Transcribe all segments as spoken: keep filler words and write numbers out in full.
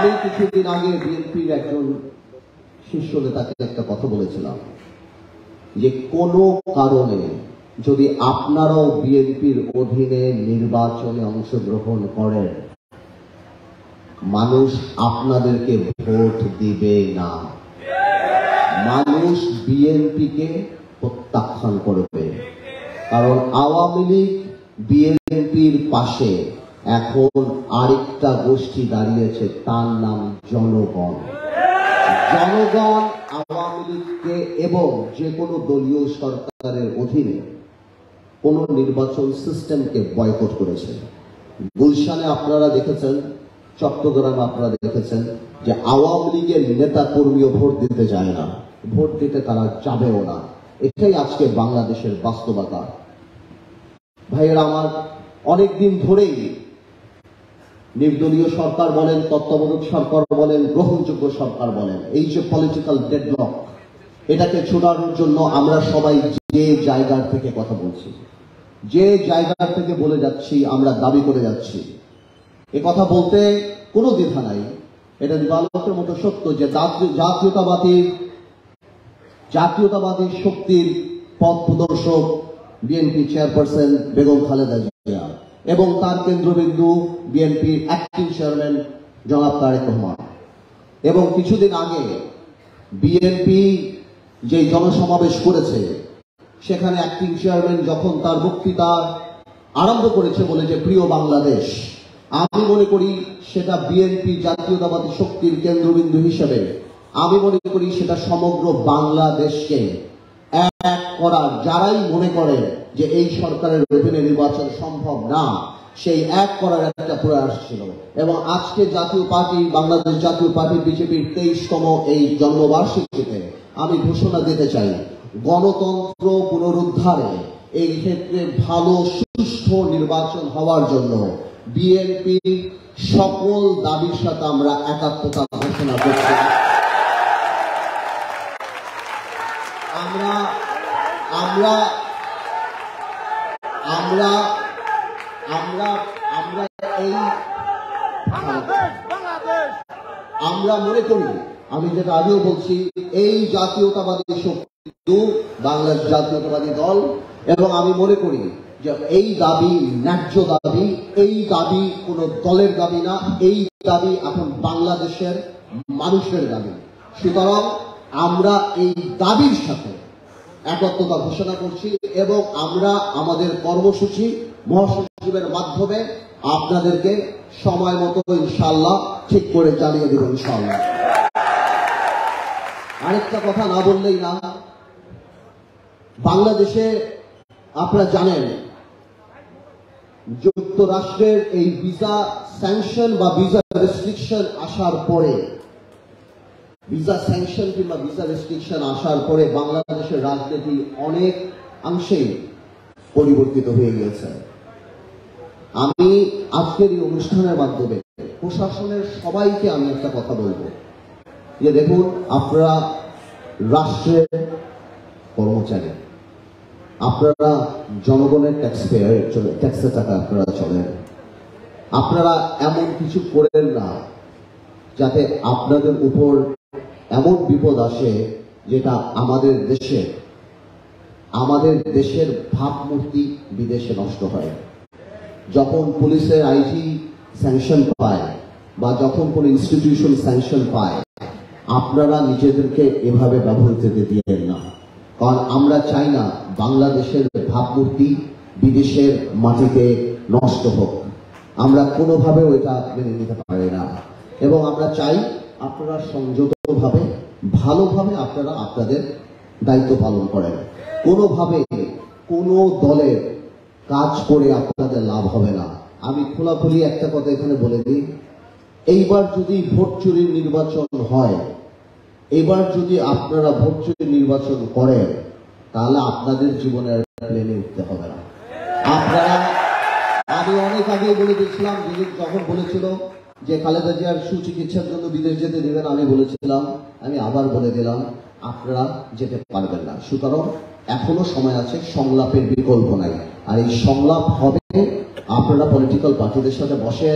আমি কিছুদিন আগে বিএনপির একজন শীর্ষ নেতাকে একটা কথা বলেছিলাম যে কোনো কারণে যদি আপনারাও বিএনপির অধীনে নির্বাচনে অংশগ্রহণ করেন, মানুষ আপনাদেরকে ভোট দিবে না, মানুষ বিএনপিকে প্রত্যাখ্যান করবে। কারণ আওয়ামী লীগ বিএনপির পাশে এখন আরেকটা গোষ্ঠী দাঁড়িয়েছে, তার নাম জনগণ। জনগণ আওয়ামী লীগকে এবং যে কোনো দলীয় সরকারের অধীনে কোন নির্বাচন সিস্টেমকে বয়কট করেছে। গুলশানে আপনারা দেখেছেন, চট্টগ্রামে আপনারা দেখেছেন যে আওয়ামী লীগের নেতা কর্মীও ভোট দিতে যায় না, ভোট দিতে তারা যাবেও না। এটাই আজকে বাংলাদেশের বাস্তবতা। ভাইয়েরা আমার, অনেকদিন ধরেই নির্দলীয় সরকার বলেন, তত্ত্বাবধায়ক সরকার বলেন, গ্রহণযোগ্য সরকার বলেন, এই যে পলিটিক্যাল ডেডলক, এটাকে ছোটানোর জন্য আমরা সবাই যে জায়গার থেকে কথা বলছি, যে জায়গা থেকে বলে যাচ্ছি, আমরা দাবি করে যাচ্ছি, এ কথা বলতে কোনো দ্বিধা নাই। এটা দিবালোকের মতো সত্য যে জাতীয়তাবাদী জাতীয়তাবাদী শক্তির পথ প্রদর্শক বিএনপি চেয়ারপারসন বেগম খালেদা জিয়া এবং তার কেন্দ্রবিন্দু বিএনপির অ্যাক্টিং চেয়ারম্যান জনাব তারেক রহমান। এবং কিছুদিন আগে বিএনপি যে জনসমাবেশ করেছে, সেখানে অ্যাক্টিং চেয়ারম্যান যখন তার বক্তৃতা আরম্ভ করেছে বলে যে প্রিয় বাংলাদেশ, আমি মনে করি সেটা বিএনপি জাতীয়তাবাদী শক্তির কেন্দ্রবিন্দু হিসেবে আমি মনে করি সেটা সমগ্র বাংলাদেশকে এক করার, যারাই মনে করে যে এই সরকারের অধীনে নির্বাচন সম্ভব না, সেই এক করার একটা প্রয়াস ছিল। এবং আজকে জাতীয় পার্টি, বাংলাদেশ জাতীয় পার্টি বিজেপির তেইশতম এই জন্মবার্ষিকীতে আমি ঘোষণা দিতে চাই, গণতন্ত্র পুনরুদ্ধারে এই ক্ষেত্রে ভালো সুষ্ঠু নির্বাচন হওয়ার জন্য বিএনপি সকল দাবির সাথে আমরা একাত্মতা ঘোষণা করছি। আমরা আমরা আমরা আমরা আমরা এই আমরা মনে করি, আমি যেটা আগেও বলছি, এই জাতীয়তাবাদী শক্তি বাংলাদেশ জাতীয়তাবাদী দল, এবং আমি মনে করি যে এই দাবি ন্যায্য দাবি, এই দাবি কোন দলের দাবি না, এই দাবি এখন বাংলাদেশের মানুষের দাবি। সুতরাং আমরা এই দাবির সাথে একত্রতা ঘোষণা করছি এবং আমরা আমাদের কর্মসূচি মহাসচিবের মাধ্যমে আপনাদেরকে সময় মতো ইনশাআল্লাহ ঠিক করে জানিয়ে দেব ইনশাআল্লাহ। আরেকটা কথা না বললেই না, বাংলাদেশে আপনারা জানেন যুক্তরাষ্ট্রের এই ভিসা স্যাংশন বা ভিসা রেস্ট্রিকশন আসার পরে, ভিসা স্যাংশন কিংবা ভিসা রেস্ট্রিকশন আসার পরে বাংলাদেশের রাজনীতি অনেক অংশেই পরিবর্তিত হয়ে গিয়েছে। আমি আজকের এই অনুষ্ঠানের মাধ্যমে প্রশাসনের সবাইকে আমি একটা কথা বলবো যে দেখুন, আপনারা রাষ্ট্রের কর্মচারী, আপনারা জনগণের ট্যাক্স পেয়ার, ট্যাক্সের টাকা আপনারা চলেন। আপনারা এমন কিছু করেন না যাতে আপনাদের উপর এমন বিপদ আসে যেটা আমাদের দেশে আমাদের দেশের ভাবমূর্তি বিদেশে নষ্ট হয়। যখন পুলিশের আইটি স্যাংশন পায় বা যখন কোন ইনস্টিটিউশন স্যাংশন পায়, আপনারা নিজেদেরকে এভাবে ব্যবহৃত দিয়েন না। কারণ আমরা চাই না বাংলাদেশের ভাবমূর্তি বিদেশের মাটিতে নষ্ট হোক, আমরা কোনোভাবেও এটা মেনে নিতে পারি না। এবং আমরা চাই আপনারা সংযতভাবে, ভালোভাবে আপনারা আপনাদের দায়িত্ব পালন করেন। কোনোভাবে কোনো দলের কাজ করে আপনাদের লাভ হবে না। আমি খোলাখুলি একটা কথা এখানে বলে দিই, এইবার যদি ভোট চুরির নির্বাচন হয়, এবার যদি আপনারা ভোট চুরির নির্বাচন করেন, তাহলে আপনাদের জীবনের প্লেনে উঠতে হবে না। আপনারা, আমি অনেক আগে বলে দিয়েছিলাম, যখন বলেছিল যে খালেদা জিয়ার সুচিকিৎসার জন্য বিদেশ যেতে দেবেন, আমি বলেছিলাম, আমি আবার বলে দিলাম, আপনারা যেতে পারবেন না। সুতরাং এখনো সময় আছে, সংলাপের বিকল্প নাই। আর এই সংলাপ হবে, আপনারা পলিটিক্যাল পার্টিদের সাথে বসেন,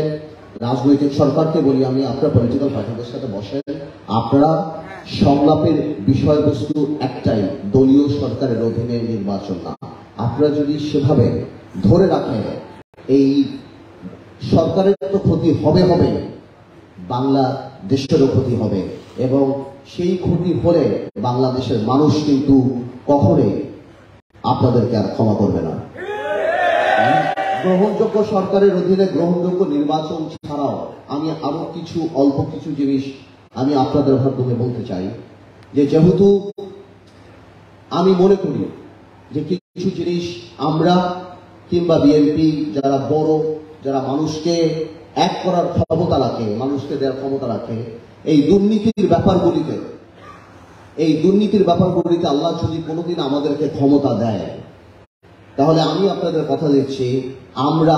রাজনৈতিক সরকারকে বলি আমি, আপনার পলিটিক্যাল পার্টিদের সাথে বসেন, আপনারা সংলাপের বিষয়বস্তু একটাই, দলীয় সরকারের অধীনে নির্বাচন না। আপনারা যদি সেভাবে ধরে রাখেন, এই সরকারের তো ক্ষতি হবে হবে, বাংলাদেশেরও ক্ষতি হবে, এবং সেই ক্ষতি হলে বাংলাদেশের মানুষ কিন্তু কখনোই আপনাদেরকে আর ক্ষমা করবে না। গ্রহণযোগ্য সরকারের অধীনে গ্রহণযোগ্য নির্বাচন ছাড়াও আমি আরো কিছু অল্প কিছু জিনিস আমি আপনাদের মাধ্যমে বলতে চাই, যে যেহেতু আমি মনে করি যে কিছু জিনিস আমরা কিংবা বিএনপি যারা বড়, যারা মানুষকে এক করার ক্ষমতা রাখে, মানুষকে দেওয়ার ক্ষমতা রাখে, এই দুর্নীতির ব্যাপারগুলিতে এই দুর্নীতির ব্যাপারগুলিতে আল্লাহ যদি কোনোদিন আমাদেরকে ক্ষমতা দেয়, তাহলে আমি আপনাদের কথা দিচ্ছি, আমরা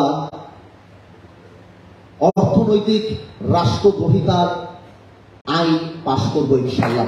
অর্থনৈতিক রাষ্ট্রদ্রোহিতার আইন পাশ করবো ইনশাআল্লাহ।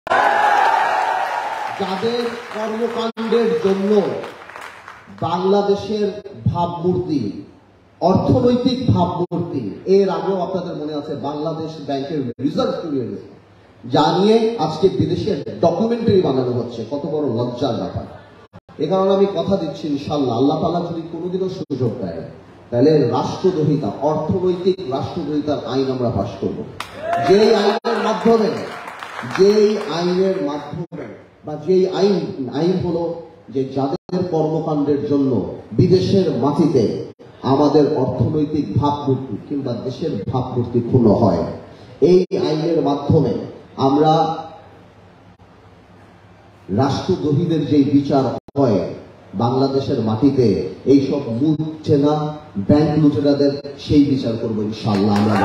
যাদের কর্মকাণ্ডের জন্য বাংলাদেশের ভাবমূর্তি, অর্থনৈতিক ভাবমূর্তি, এর আগেও আপনাদের মনে আছে বাংলাদেশ ব্যাংকের রিজার্ভ করিয়ে গেছে, যা নিয়ে আজকে বিদেশের ডকুমেন্টারি বানানো হচ্ছে, কত বড় লজ্জার ব্যাপার। এ কারণে আমি কথা দিচ্ছি ইনশাআল্লাহ, আল্লাহ তাআলা যদি কোনোদিনও সুযোগ দেয়, তাহলে রাষ্ট্রদ্রোহিতা, অর্থনৈতিক রাষ্ট্রদ্রোহিতার আইন আমরা পাশ করব। যেই আইনের মাধ্যমে যেই আইনের মাধ্যমে বা যেই আইন আইন হলো যে যাদের কর্মকাণ্ডের জন্য বিদেশের মাটিতে আমাদের অর্থনৈতিক ভাবমূর্তি কিংবা দেশের ভাবমূর্তি ক্ষুণ্ণ হয়, এই আইনের মাধ্যমে আমরা রাষ্ট্রদ্রোহীদের যে বিচার হয় বাংলাদেশের মাটিতে, এইসব মুখ চেনা ব্যাংক লুটেরাদের সেই বিচার করবো ইনশাআল্লাহ। আমরা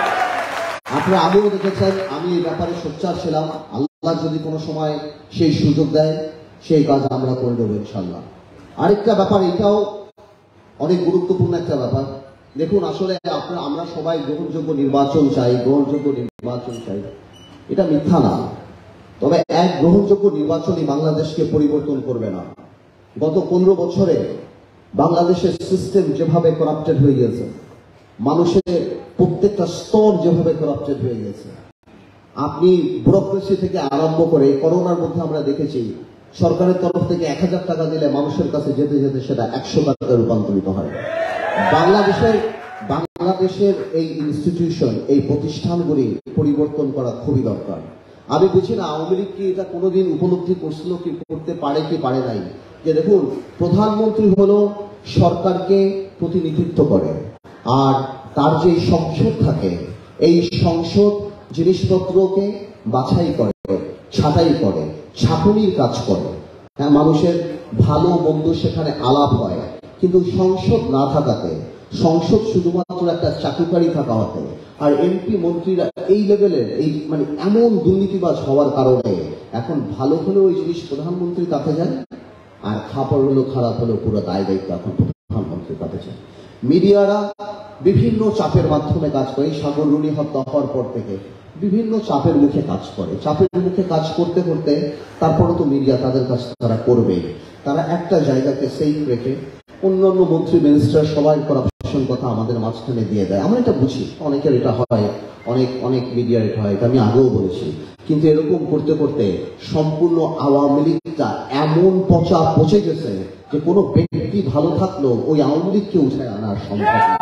আপনারা আগেও দেখেছেন আমি এই ব্যাপারে সোচ্চার ছিলাম, আল্লাহ যদি কোনো সময় সেই সুযোগ দেয় সেই কাজ আমরা করে দেবো ইনশাআল্লাহ। আরেকটা ব্যাপার, এটাও অনেক গুরুত্বপূর্ণ একটা ব্যাপার। দেখুন, আসলে আপনারা আমরা সবাই গ্রহণযোগ্য নির্বাচন চাই, গ্রহণযোগ্য নির্বাচন চাই, এটা মিথ্যা না। তবে এক গ্রহণযোগ্য নির্বাচনই বাংলাদেশকে পরিবর্তন করবে না। গত পনেরো বছরে বাংলাদেশের সিস্টেম যেভাবে করাপ্টেড হয়ে গেছে, মানুষের প্রত্যেকটা স্তর যেভাবে করাপ্টেড হয়ে গেছে, আপনি ব্যুরোক্রেসি থেকে আরম্ভ করে করোনার মধ্যে আমরা দেখেছি সরকারের তরফ থেকে এক হাজার টাকা দিলে মানুষের কাছে যেতে যেতে সেটা একশো টাকায় রূপান্তরিত হয়। বাংলাদেশের বাংলাদেশের এই ইনস্টিটিউশন, এই প্রতিষ্ঠানগুলি পরিবর্তন করা খুবই দরকার। আমি বুঝি না আওয়ামী লীগ কি এটা কোনোদিন উপলব্ধি করছিল কি করতে পারে কি পারে নাই, যে দেখুন প্রধানমন্ত্রী হলো সরকারকে প্রতিনিধিত্ব করে, আর তার যে সংসদ থাকে এই সংসদ জিনিসপত্রকে বাছাই করে, ছাঁটাই করে, ছাঁকুনির কাজ করে। হ্যাঁ, মানুষের ভালো মন্দ সেখানে আলাপ হয়, কিন্তু সংসদ না থাকাতে, সংসদ শুধুমাত্র একটা চাকুকারি থাকা হতে, আর এমপি মন্ত্রীরা এই লেভেলের এই মানে এমন দুর্নীতিবাজ হওয়ার কারণে এখন ভালো হলেও ওই জিনিস প্রধানমন্ত্রী কাছে যায়, আর খাপড় হলো খারাপ হলেও পুরো দায় দায়িত্ব এখন প্রধানমন্ত্রী কাছে যায়। মিডিয়ারা বিভিন্ন চাপের মাধ্যমে কাজ করে, সাগর রুনি হত্যা হওয়ার পর থেকে বিভিন্ন চাপের মুখে কাজ করে, চাপের মুখে কাজ করতে করতে তারপরে তো মিডিয়া তাদের কাজ তারা করবে, তারা একটা জায়গাকে সেফ রেখে অন্যান্য মন্ত্রী মিনিস্টার সবাই করাপশন কথা আমাদের মাঝখানে দিয়ে দেয়। আমরা এটা বুঝি, অনেকের এটা হয়, অনেক অনেক মিডিয়ার এটা হয়, এটা আমি আগেও বলেছি। কিন্তু এরকম করতে করতে সম্পূর্ণ আওয়ামী লীগটা এমন পচা পচে গেছে যে কোনো ব্যক্তি ভালো থাকলেও ওই আওয়ামী লীগকে উঠে আনা সম্ভব না,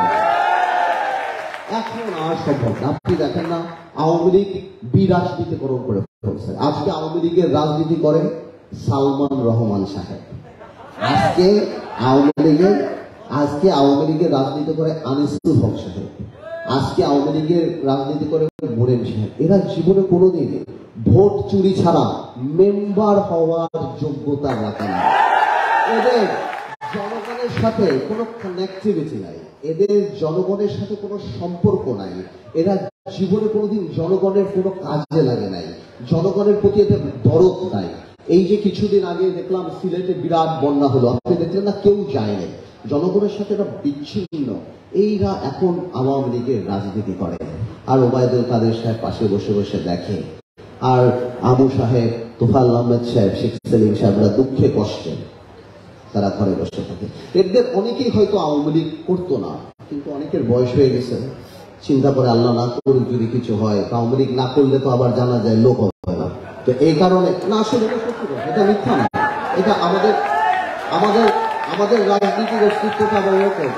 এখন আর সম্ভব না। আপনি দেখেন না আওয়ামী লীগ বিরাজনীতিকরণ করে ফেলছে। আজকে আওয়ামী লীগের রাজনীতি করেন সালমান রহমান সাহেব, আজকে আওয়ামী লীগের আজকে আওয়ামী লীগের রাজনীতি করে আনিসুল হক সাহেব, আজকে আওয়ামী লীগের রাজনীতি করে মোরেন সাহেব। এরা জীবনে কোনোদিন ভোট চুরি ছাড়া মেম্বার হওয়ার যোগ্যতা রাখে না। এদের জনগণের সাথে কোনো কানেক্টিভিটি নাই, এদের জনগণের সাথে কোনো সম্পর্ক নাই, এরা জীবনে কোনোদিন জনগণের কোনো কাজে লাগে নাই, জনগণের প্রতি এদের দরদ নাই। এই যে কিছুদিন আগে দেখলাম সিলেটে বিরাট বন্যা হলো, আপনি দেখলেন না, কেউ যায়নি, জনগণের সাথে এরা বিচ্ছিন্ন। এইরা এখন আওয়ামী লীগের রাজনীতি করে, আর ওবায়দুল কাদের সাহেব পাশে বসে বসে দেখে, আর আবু সাহেব, তোফাল আহমেদ সাহেব, শেখ সেলিম সাহেবরা দুঃখে কষ্টে তারা ঘরে বসে থাকে। এদের অনেকেই হয়তো আওয়ামী লীগ করতো না, কিন্তু অনেকের বয়স হয়ে গেছে, চিন্তা করে আল্লাহ না করুক যদি কিছু হয়, আওয়ামী লীগ না করলে তো আবার জানা যায় লোক হবে না। তো এই কারণে না, আসলে এটা সত্যি কথা, এটা মিথ্যা না, এটা আমাদের আমাদের আমাদের রাজনীতির অস্তিত্বটা আবার এরকম।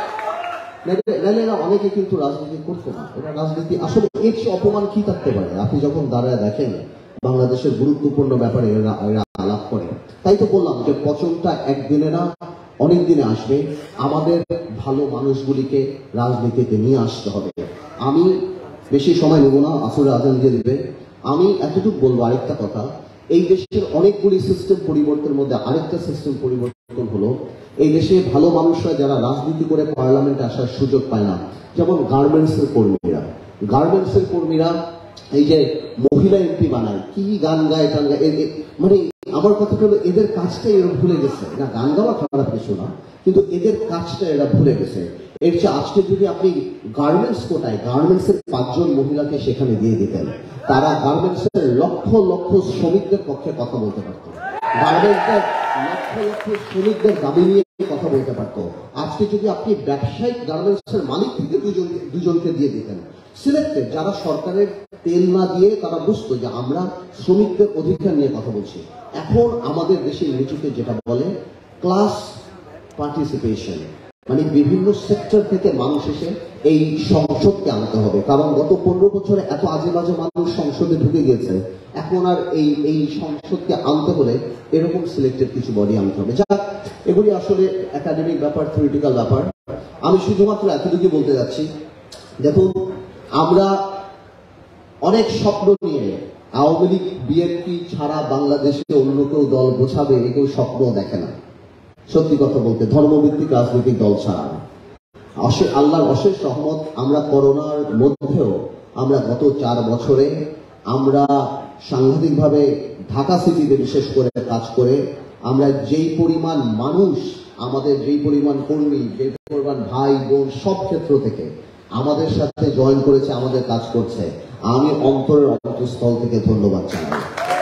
নাহলে এরা অনেকে কিন্তু রাজনীতি করতো না। এটা রাজনীতি আসলে এর চেয়ে অপমান কি থাকতে পারে? আপনি যখন দাঁড়ায় দেখেন বাংলাদেশের গুরুত্বপূর্ণ ব্যাপারে এরা এরা আলাপ করে। তাই তো বললাম যে পচনটা একদিনে না, অনেক দিনে আসবে। আমাদের ভালো মানুষগুলিকে রাজনীতিতে নিয়ে আসতে হবে। আমি বেশি সময় নেব না, আসলে আজান দিয়ে দিবে। আমি এতটুকু বলবো আরেকটা কথা, এই দেশের অনেকগুলি সিস্টেম পরিবর্তনের মধ্যে আরেকটা সিস্টেম পরিবর্তন হলো, এই দেশে ভালো মানুষরা যারা রাজনীতি করে পার্লামেন্টে আসার সুযোগ পায় না, যেমন গার্মেন্টসের কর্মীরা। গার্মেন্টসের কর্মীরা এই যে মহিলা এমপি বানায়, কি গান গায় টান গায়, মানে আমার কথা হলো এদের কাজটা এরা ভুলে গেছে। না, গান গাওয়া খারাপ কিছু না, কিন্তু এদের কাজটা এরা ভুলে গেছে। এর চেয়ে আজকে যদি আপনি গার্মেন্টস কোটায় গার্মেন্টসের পাঁচজন মহিলাকে সেখানে দিয়ে দিতেন, তারা গার্মেন্টসের লক্ষ লক্ষ শ্রমিকদের পক্ষে কথা বলতে পারত, গার্মেন্টসের লক্ষ লক্ষ শ্রমিকদের দাবি নিয়ে কথা বলতে পারত। আজকে যদি আপনি ব্যবসায়িক গার্মেন্টসের মালিক থেকে দুজন দুজনকে দিয়ে দিতেন, সিলেক্টেড, যারা সরকারের তেল না দিয়ে তারা বুঝতো যে আমরা শ্রমিকদের অধিকার নিয়ে কথা বলছি। এখন আমাদের দেশের নীতিতে যেটা বলে ক্লাস পার্টিসিপেশন, মানে বিভিন্ন সেক্টর থেকে মানুষ এসে এই সংসদকে আনতে হবে। কারণ গত পনেরো বছরে এত আজে বাজে মানুষ সংসদে ঢুকে গিয়েছে, এখন আর এই এই সংসদকে আনতে হলে এরকম সিলেক্টেড কিছু বডি আনতে হবে। যা এগুলি আসলে একাডেমিক ব্যাপার, থিওরিটিক্যাল ব্যাপার। আমি শুধুমাত্র এতটুকু বলতে যাচ্ছি, দেখুন আমরা অনেক স্বপ্ন নিয়ে আওয়ামী লীগ বিএনপি ছাড়া বাংলাদেশে অন্য কেউ দল গোছাবে এ কেউ স্বপ্ন দেখে না। সত্যি কথা বলতে, ধর্মভিত্তিক রাজনৈতিক দল ছাড়া। আল্লাহর অশেষ রহমত, আমরা করোনার মধ্যেও আমরা গত চার বছরে আমরা সাংঘাতিকভাবে ঢাকা সিটিতে বিশেষ করে কাজ করে আমরা যেই পরিমাণ মানুষ, আমাদের যেই পরিমাণ কর্মী, যেই পরিমাণ ভাই বোন সব ক্ষেত্র থেকে আমাদের সাথে জয়েন করেছে, আমাদের কাজ করছে, আমি অন্তরের অন্তঃস্থল থেকে ধন্যবাদ জানাই।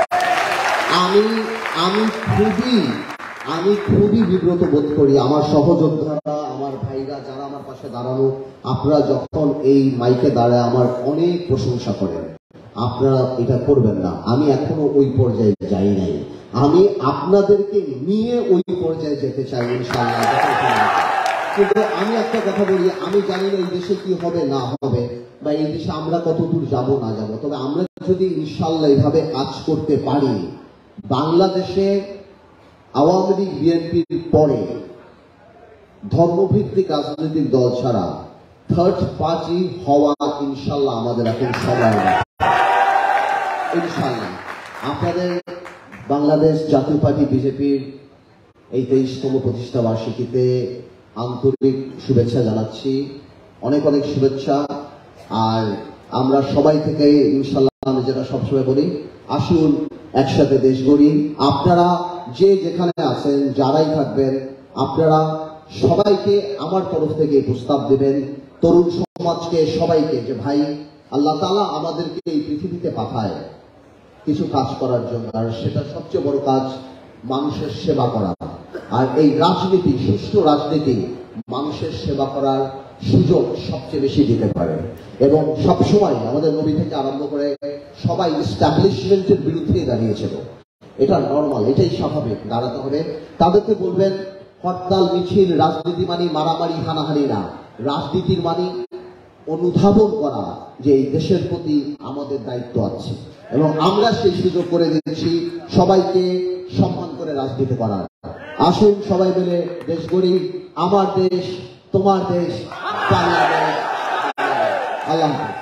আমি আমি খুবই আমি খুবই বিব্রত বোধ করি, আমার সহযোদ্ধারা, আমার ভাইরা যারা আমার পাশে দাঁড়ানো, আপনারা যখন এই মাইকে দাঁড়ায় আমার অনেক প্রশংসা করেন। আপনারা এটা করবেন না, আমি এখনো ওই পর্যায়ে যাই নাই। আমি আপনাদেরকে নিয়ে ওই পর্যায়ে যেতে চাই ইনশাআল্লাহ। কিন্তু আমি একটা কথা বলি, আমি জানি না এই দেশে কি হবে না হবে, বা এই দেশে আমরা কত দূর যাব না যাব, তবে আমরা যদি ইনশাআল্লাহ এইভাবে কাজ করতে পারি, বাংলাদেশে আওয়ামী লীগ বিএনপির পরে ধর্মভিত্তিক রাজনৈতিক দল ছাড়া থার্ড পার্টি হওয়া ইনশাআল্লাহ আমাদের এখন সময় না। ইনশাআল্লাহ আপনাদের বাংলাদেশ জাতীয় পার্টি বিজেপির এই তেইশতম প্রতিষ্ঠা বার্ষিকীতে আন্তরিক শুভেচ্ছা জানাচ্ছি, অনেক অনেক শুভেচ্ছা। আর আমরা সবাই থেকে ইনশাআল্লাহ আমি যেটা সবসময় বলি, আসুন একসাথে দেশ গড়ি। আপনারা যে যেখানে আছেন, যারাই থাকবেন, আপনারা সবাইকে আমার তরফ থেকে প্রস্তাব দেবেন, তরুণ সমাজকে সবাইকে, যে ভাই আল্লাহ তাআলা আমাদেরকে এই পৃথিবীতে পাঠায় কিছু কাজ করার জন্য, আর সেটা সবচেয়ে বড় কাজ মানুষের সেবা করা। আর এই রাজনীতি, সুষ্ঠু রাজনীতি মানুষের সেবা করার সুযোগ সবচেয়ে বেশি দিতে পারে। এবং সবসময় আমাদের নবী থেকে আরম্ভ করে সবাই এস্টাবলিশমেন্টের বিরুদ্ধে দাঁড়িয়েছিল, এটা নর্মাল, এটাই স্বাভাবিক, দাঁড়াতে হবে। তাদেরকে বলবেন হরতাল মিছিল, রাজনীতি মানে মারামারি হানাহানি না, রাজনীতির মানে অনুধাবন করা যে এই দেশের প্রতি আমাদের দায়িত্ব আছে, এবং আমরা সেই সুযোগ করে দিচ্ছি সবাইকে সম্মান করে রাজনীতি করার। আসুন সবাই মিলে দেশ গড়ি, আমার দেশ, তোমার দেশ, বাংলাদেশ। আল্লাহ।